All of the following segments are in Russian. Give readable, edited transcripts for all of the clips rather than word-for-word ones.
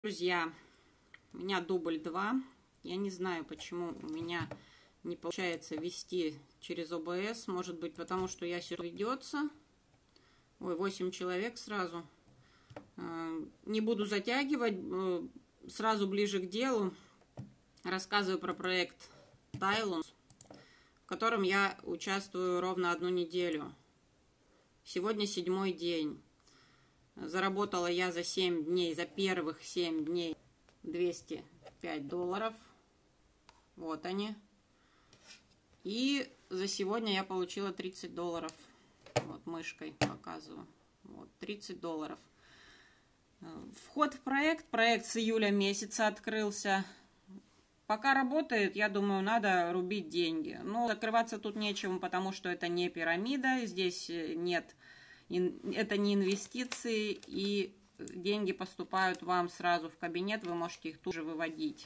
Друзья, у меня дубль 2. Я не знаю, почему у меня не получается вести через ОБС. Может быть, потому что я сижу, ведется. Ой, 8 человек сразу. Не буду затягивать. Сразу ближе к делу. Рассказываю про проект Тайлонс, в котором я участвую ровно 1 неделю. Сегодня 7-й день. Заработала я за 7 дней, за первых 7 дней $205. Вот они. И за сегодня я получила $30. Вот мышкой показываю. Вот $30. Вход в проект. Проект с июля месяца открылся. Пока работает, я думаю, надо рубить деньги. Но закрываться тут нечем, потому что это не пирамида. Здесь нет... Это не инвестиции, и деньги поступают вам сразу в кабинет, вы можете их тут же выводить.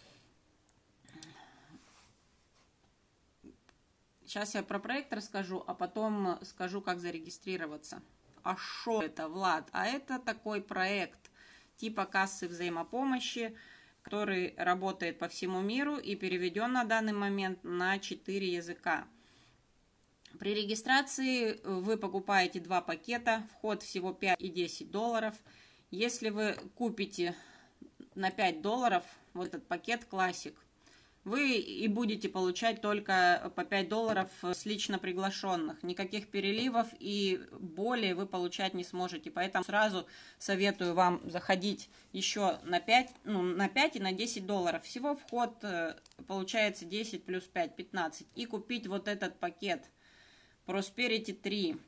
Сейчас я про проект расскажу, а потом скажу, как зарегистрироваться. А что это, Влад? А это такой проект типа кассы взаимопомощи, который работает по всему миру и переведен на данный момент на 4 языка. При регистрации вы покупаете 2 пакета, вход всего $5 и $10. Если вы купите на $5 вот этот пакет Classic, вы и будете получать только по $5 с лично приглашенных. Никаких переливов и более вы получать не сможете. Поэтому сразу советую вам заходить еще на 5, на 5 и на $10. Всего вход получается 10 плюс 5, 15. И купить вот этот пакет Prosperity 3.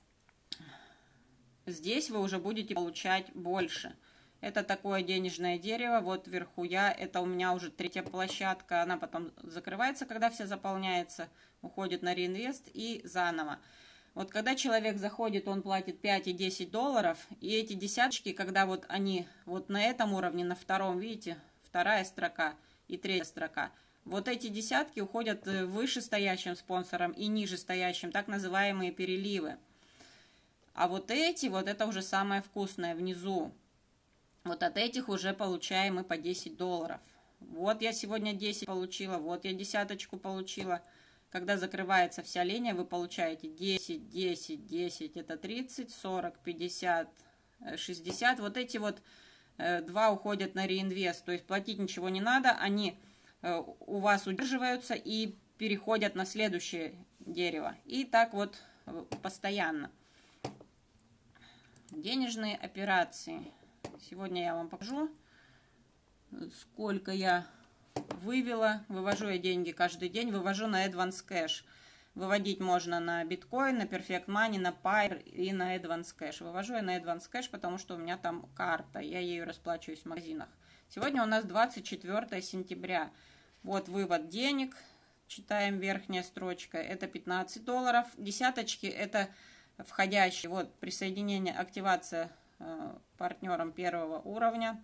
Здесь вы уже будете получать больше. Это такое денежное дерево. Вот вверху это у меня уже 3-я площадка. Она потом закрывается, когда вся заполняется. Уходит на реинвест и заново. Вот когда человек заходит, он платит 5 и $10. И эти десяточки, когда вот они вот на этом уровне, на втором, видите, 2-я строка и 3-я строка. Вот эти десятки уходят вышестоящим спонсорам и нижестоящим, так называемые переливы. А вот это уже самое вкусное внизу. Вот от этих уже получаем мы по $10. Вот я сегодня 10 получила, вот я десяточку получила. Когда закрывается вся линия, вы получаете 10, 10, 10, это 30, 40, 50, 60. Вот эти вот 2 уходят на реинвест, то есть платить ничего не надо, они у вас удерживаются и переходят на следующее дерево. И так вот постоянно. Денежные операции. Сегодня я вам покажу, сколько я вывела. Вывожу я деньги каждый день. Вывожу на Advance Cash. Выводить можно на биткоин, на Perfect Money, на Pair и на Advance Cash. Вывожу я на Advance Cash, потому что у меня там карта. Я ею расплачиваюсь в магазинах. Сегодня у нас 24 сентября. Вот вывод денег. Читаем верхняя строчка. Это $15. Десяточки это входящие. Вот присоединение, активация партнером 1-го уровня.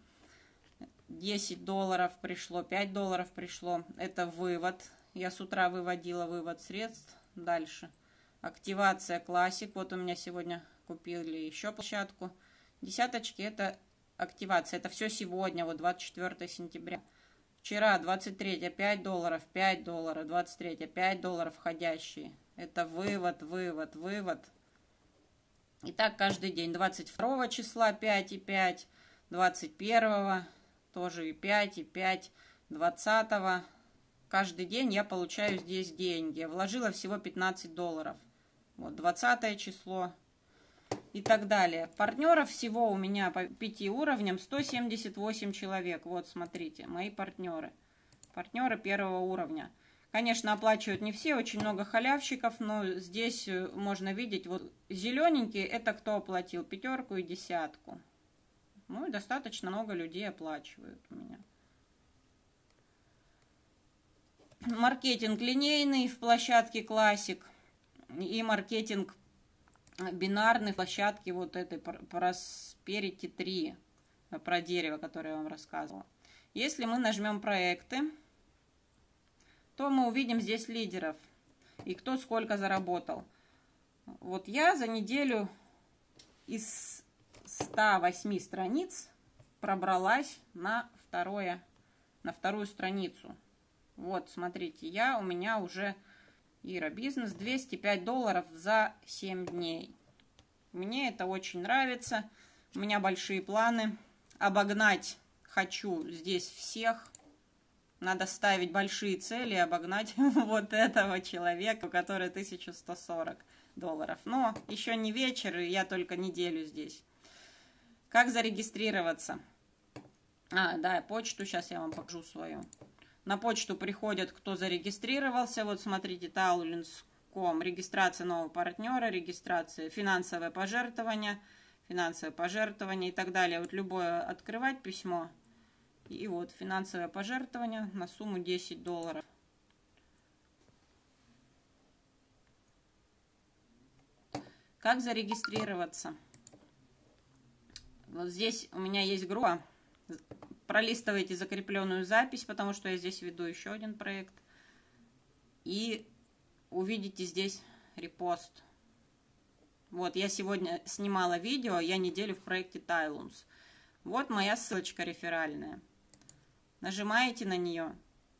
$10 пришло, $5 пришло. Это вывод. Я с утра выводила вывод средств. Дальше. Активация Classic. Вот у меня сегодня купили еще площадку. Десяточки это активация. Это все сегодня, вот 24 сентября. Вчера 23 $5, $5, 23 $5 входящие. Это вывод, вывод, вывод. И так каждый день. 22 числа 5 и 5, 21 тоже и 5 и 5, 20. Каждый день я получаю здесь деньги. Я вложила всего $15. Вот 20 число. И так далее. Партнеров всего у меня по 5 уровням 178 человек. Вот, смотрите, мои партнеры. Партнеры 1-го уровня. Конечно, оплачивают не все, очень много халявщиков, но здесь можно видеть, вот зелененькие, это кто оплатил 5 и 10. Ну и достаточно много людей оплачивают у меня. Маркетинг линейный в площадке Classic и маркетинг бинарной площадки вот этой Prosperity 3, про дерево, которое я вам рассказывала. Если мы нажмем проекты, то мы увидим здесь лидеров и кто сколько заработал. Вот я за неделю из 108 страниц пробралась на вторую страницу. Вот, смотрите, у меня уже Ира Бизнес, $205 за 7 дней. Мне это очень нравится. У меня большие планы. Обогнать хочу здесь всех. Надо ставить большие цели и обогнать вот этого человека, у которого $1140. Но еще не вечер, и я только неделю здесь. Как зарегистрироваться? Да, почту сейчас я вам покажу свою. На почту приходят, кто зарегистрировался. Вот смотрите, tailunds.com. Регистрация нового партнера, регистрация, финансовое пожертвование и так далее. Вот любое открывать письмо. И вот финансовое пожертвование на сумму $10. Как зарегистрироваться? Вот здесь у меня есть группа. Пролистывайте закрепленную запись, потому что я здесь веду еще один проект. И увидите здесь репост. Вот, я сегодня снимала видео, я неделю в проекте Tailunds. Вот моя ссылочка реферальная. Нажимаете на нее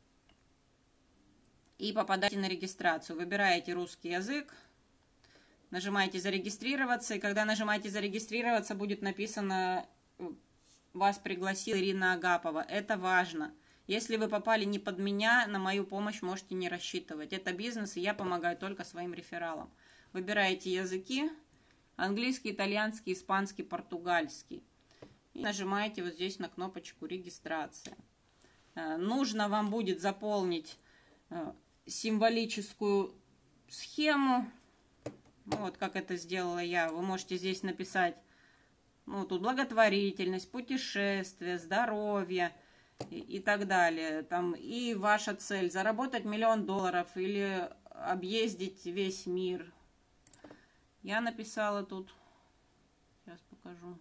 и попадаете на регистрацию. Выбираете русский язык, нажимаете «Зарегистрироваться», и когда нажимаете «Зарегистрироваться», будет написано «Вас пригласила Ирина Агапова». Это важно. Если вы попали не под меня, на мою помощь можете не рассчитывать. Это бизнес, и я помогаю только своим рефералам. Выбираете языки: английский, итальянский, испанский, португальский. И нажимаете вот здесь на кнопочку «Регистрация». Нужно вам будет заполнить символическую схему. Вот как это сделала я. Вы можете здесь написать, тут благотворительность, путешествие, здоровье и так далее. Там и ваша цель — заработать $1 000 000 или объездить весь мир. Я написала тут, сейчас покажу.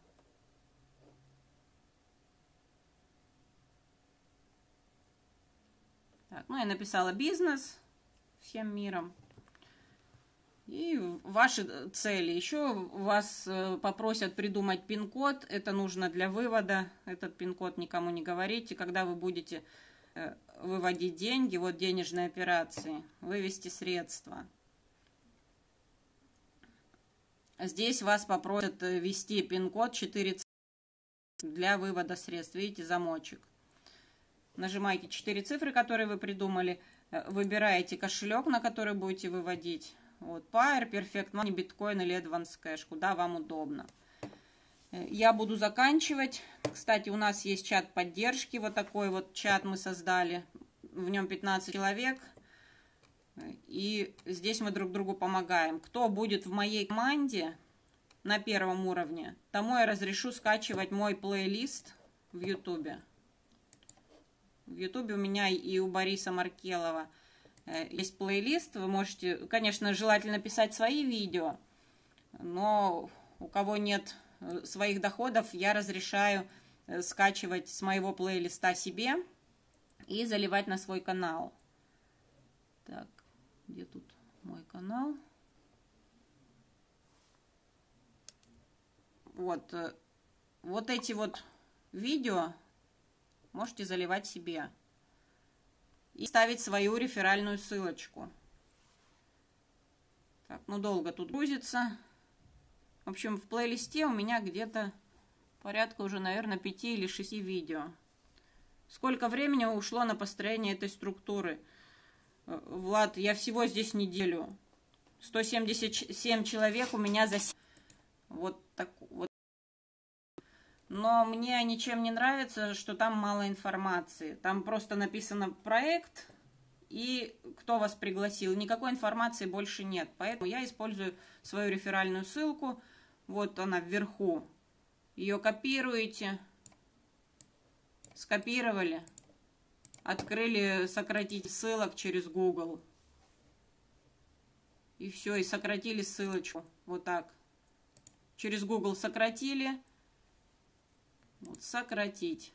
Так, я написала бизнес всем миром. И ваши цели. Еще вас попросят придумать пин-код. Это нужно для вывода. Этот пин-код никому не говорите. Когда вы будете выводить деньги, вот денежные операции, вывести средства. Здесь вас попросят ввести пин-код 4 цифры для вывода средств. Видите, замочек. Нажимаете 4 цифры, которые вы придумали. Выбираете кошелек, на который будете выводить. Вот, Pair, Perfect Money, Bitcoin или Advance Cash, куда вам удобно. Я буду заканчивать. Кстати, у нас есть чат поддержки, вот такой вот чат мы создали. В нем 15 человек. И здесь мы друг другу помогаем. Кто будет в моей команде на первом уровне, тому я разрешу скачивать мой плейлист в Ютубе. В Ютубе у меня и у Бориса Маркелова есть плейлист. Вы можете, конечно, желательно писать свои видео, но у кого нет своих доходов, я разрешаю скачивать с моего плейлиста себе и заливать на свой канал. Так, где тут мой канал? Вот эти вот видео можете заливать себе и ставить свою реферальную ссылочку. Так, долго тут грузится. В общем, в плейлисте у меня где-то порядка уже, наверное, 5 или 6 видео. Сколько времени ушло на построение этой структуры? Влад, я всего здесь неделю. 177 человек у меня за... Вот так вот. Но мне ничем не нравится, что там мало информации. Там просто написано проект и кто вас пригласил. Никакой информации больше нет. Поэтому я использую свою реферальную ссылку. Вот она вверху. Ее копируете. Скопировали. Открыли сократить ссылок через Google. И все, и сократили ссылочку. Вот так. Через Google сократили. Вот, сократить.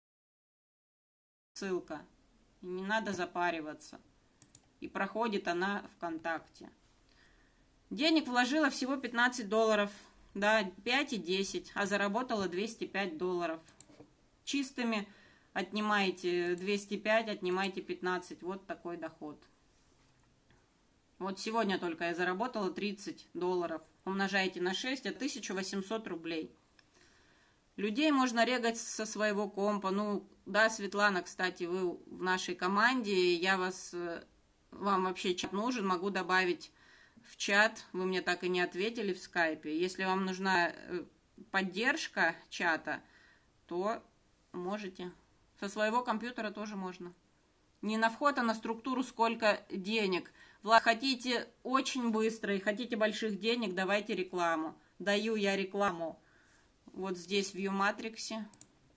Ссылка. И не надо запариваться. И проходит она ВКонтакте. Денег вложила всего $15. Да, 5 и 10. А заработала $205. чистыми отнимаете 205, отнимаете 15. Вот такой доход. Вот сегодня только я заработала $30. Умножаете на 6, это 1800 рублей. Людей можно регать со своего компа. Ну, да, Светлана, кстати, вы в нашей команде. Вам вообще чат нужен, могу добавить в чат. Вы мне так и не ответили в скайпе. Если вам нужна поддержка чата, то можете. Со своего компьютера тоже можно. Не на вход, а на структуру, сколько денег. Хотите очень быстро и хотите больших денег, давайте рекламу. Даю я рекламу вот здесь в Umatrix.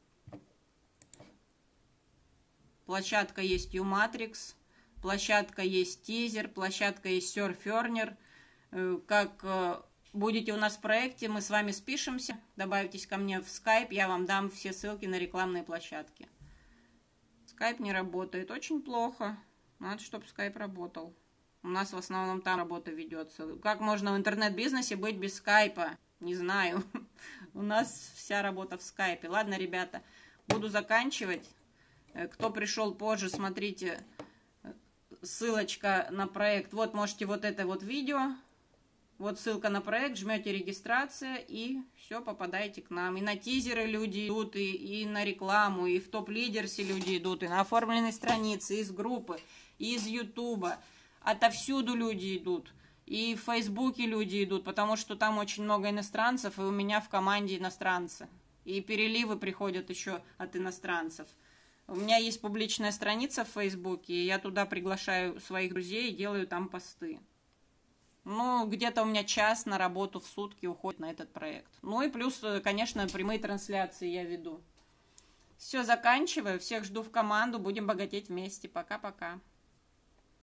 Площадка есть Umatrix, площадка есть Тизер, площадка есть Surf Earner. Как будете у нас в проекте, мы с вами спишемся, добавитесь ко мне в Skype, я вам дам все ссылки на рекламные площадки. Skype не работает, очень плохо. Надо, чтобы Skype работал. У нас в основном там работа ведется. Как можно в интернет-бизнесе быть без скайпа? Не знаю. У нас вся работа в скайпе. Ладно, ребята, буду заканчивать. Кто пришел позже, смотрите, ссылочка на проект. Вот можете вот это вот видео. Вот ссылка на проект, жмете регистрация и все, попадаете к нам. И на тизеры люди идут, и на рекламу, и в топ-лидерсе люди идут, и на оформленной странице, из группы, и из Ютуба. Отовсюду люди идут. И в Фейсбуке люди идут, потому что там очень много иностранцев, и у меня в команде иностранцы. И переливы приходят еще от иностранцев. У меня есть публичная страница в Фейсбуке, и я туда приглашаю своих друзей и делаю там посты. Ну, где-то у меня час на работу в сутки уходит на этот проект. Ну и плюс, конечно, прямые трансляции я веду. Все, заканчиваю. Всех жду в команду. Будем богатеть вместе. Пока-пока.